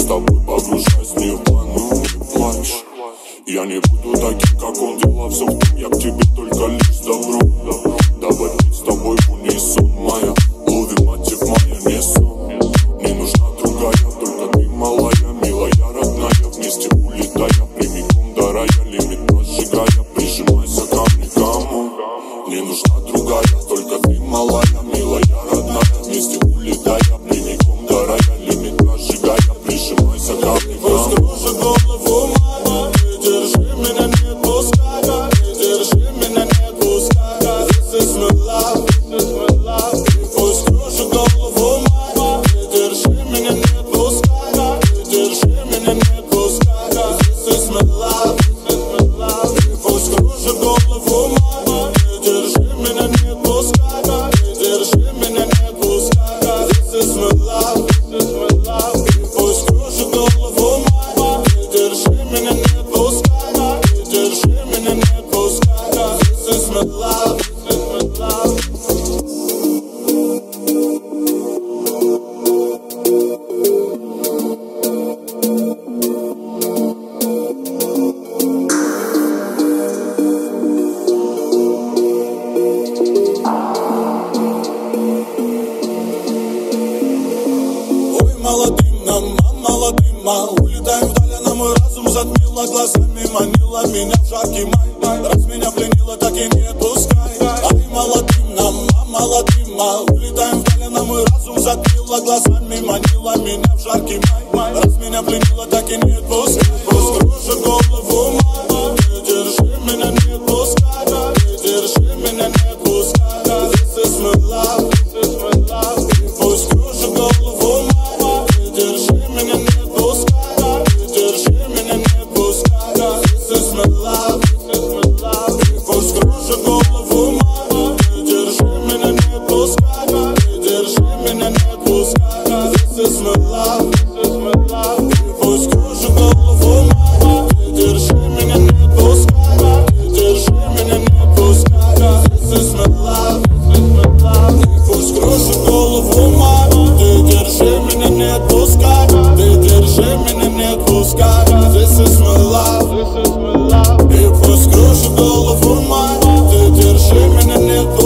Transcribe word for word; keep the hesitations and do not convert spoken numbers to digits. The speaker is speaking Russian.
с тобой погружаюсь в нирвану. Плачь, я не буду таким, как он, дела все в том, я к тебе только лишь добро. Давай быть с тобой в унисон, моя лови-мотив, моя не сон. Не нужна другая, только ты малая, милая, родная. Вместе улетая, прямиком до рая, лимит прожигая, прижимайся ко мне, кому. Не нужна другая, только ты малая, милая, родная. Вместе улетая, прямиком до рая, лимит прожигая, прижимайся ко мне, кому. Кружит голову моя, ты держи меня, не отпускай, ты держи меня, не отпускай. This is my love, this is my love. Пусть кружит голову моя, ты держи меня, не отпускай, ты держи меня, не отпускай. This is my love, this is my love. Пусть кружит голову моя, ты держи меня, не отпускай, ты держи меня, не отпускай. This is my love, this is my love. Пусть кружит голову моя, ты держи меня, не отпускай, ты держи меня, не отпускай. This is my love, this is my love. Ой, молодым нам, а молодым, а улетаем вдаль, а мой разум затмила глазами, манила меня в жаркий май. Раз меня пленила, так и не отпускай. Ай, молодым нам, а молодым, а улетаем вдаль, а мой разум затмила глазами, манила меня в жаркий май. Раз меня пленила, так и не отпускай. Пусть кружит голову моя, ты держи меня, не отпускай, ты держи меня, не отпускай. This is my love, this is my love. Пусть кружит голову моя, ты держи меня, не отпускай, ты держи меня, не отпускай. This is my love, this is my love. Пусть кружит голову моя, ты держи меня, не отпускай, ты держи меня, не отпускай. This is my love, this is my love. Пусть кружит голову моя, ты держи меня, не отпускай, ты держи меня, не отпускай. This is my love, this is my love. Пусть кружит голову моя, ты держи меня, не отпускай, ты держи меня, не отпускай. This is my love, this is my love. И пусть кружит голову моя, ты держи меня, не отпускай.